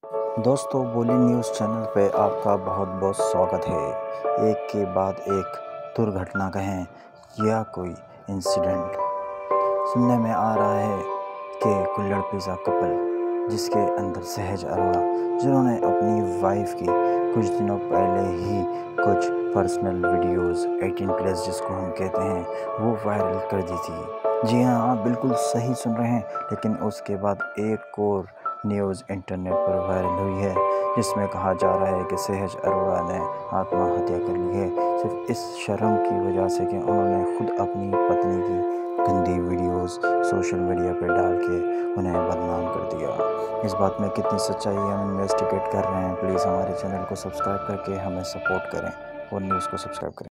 दोस्तों, बोली news channel पे आपका बहुत बहुत स्वागत है। एक के बाद एक दुर्घटना कहें या कोई इंसिडेंट सुनने में आ रहा है कि कुल्हड़ पिज़्ज़ा कपल जिसके अंदर सहज अरोड़ा, जिन्होंने अपनी वाइफ की कुछ दिनों पहले ही कुछ पर्सनल वीडियोस 18+ जिसको हम कहते हैं वो वायरल कर दी थी। जी हाँ, आप बिल्कुल सही सुन रहे हैं। लेकिन उसके बाद एक और न्यूज़ इंटरनेट पर वायरल हुई है जिसमें कहा जा रहा है कि सहज अरोड़ा ने आत्महत्या कर ली है, सिर्फ इस शर्म की वजह से कि उन्होंने खुद अपनी पत्नी की गंदी वीडियोस सोशल मीडिया पर डाल के उन्हें बदनाम कर दिया। इस बात में कितनी सच्चाई है हम इन्वेस्टिगेट कर रहे हैं। प्लीज़ हमारे चैनल को सब्सक्राइब करके हमें सपोर्ट करें और न्यूज़ को सब्सक्राइब करें।